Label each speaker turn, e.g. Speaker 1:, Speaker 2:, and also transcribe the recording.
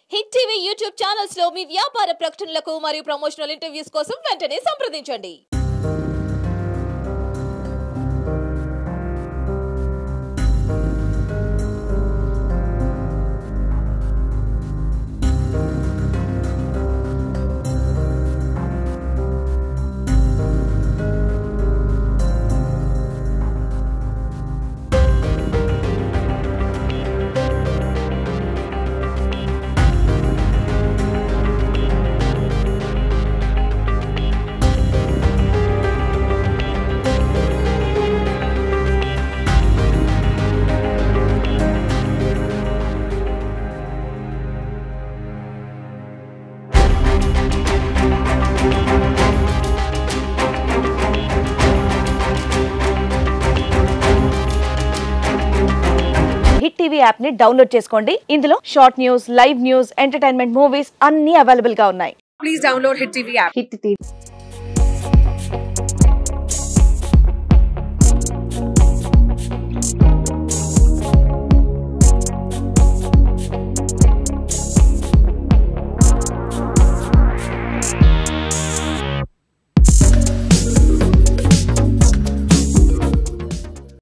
Speaker 1: Hit TV YouTube channels లో మీ వ్యాపార ప్రకటనలకు మరియు ప్రమోషనల్ ఇంటర్వ్యూస్ కోసం వెంటనే సంప్రదించండి.
Speaker 2: హిట్ టీవీ యాప్ ని డౌన్లోడ్ చేసుకోండి. ఇందులో short news, live news, entertainment, movies అన్ని అవైలబుల్ గా ఉన్నాయి.
Speaker 3: Please download Hit TV app.
Speaker 2: Hit TV